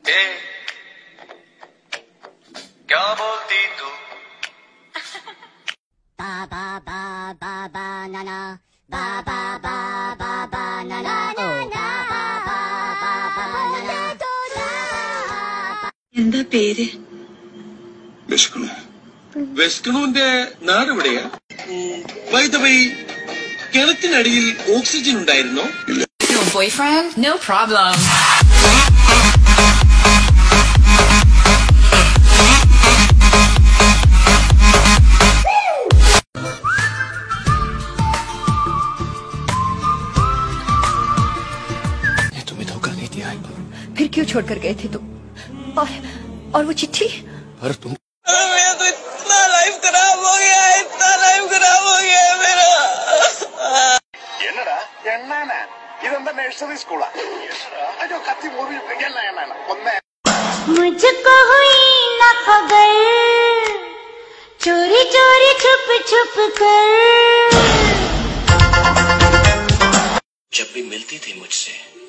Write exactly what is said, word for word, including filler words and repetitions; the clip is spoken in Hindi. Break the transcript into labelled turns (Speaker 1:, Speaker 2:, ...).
Speaker 1: क्या बोलती तू?
Speaker 2: Ba ba ba ba ba na na ba ba ba ba ba na na oh ba ba ba ba ba na na.
Speaker 3: എന്താ പേര്?
Speaker 4: വിഷ്ണു. വിഷ്ണുവിന്റെ നാട് എവിടെയാ? ബൈ ദ വേ, കിണറ്റിനടിയിൽ ഓക്സിജൻ ഉണ്ടായിരുന്നോ?
Speaker 5: Your boyfriend? No problem.
Speaker 3: फिर क्यों छोड़कर गए थे तुम? और और वो चिट्ठी?
Speaker 4: पर तुम
Speaker 1: मेरा तो इतना लाइफ खराब हो गया है, इतना लाइफ खराब हो गया है मेरा.
Speaker 6: എന്നടാ എണ്ണാന ഇതെന്താ നഴ്സറി സ്കൂളാ? അയ്യോ കത്തി മുറി എണ്ണ എണ്ണ ഒന്നേ.
Speaker 2: मुझको हुई न खबर चोरी चोरी छुप छुप कर.
Speaker 4: जब भी मिलती थी मुझसे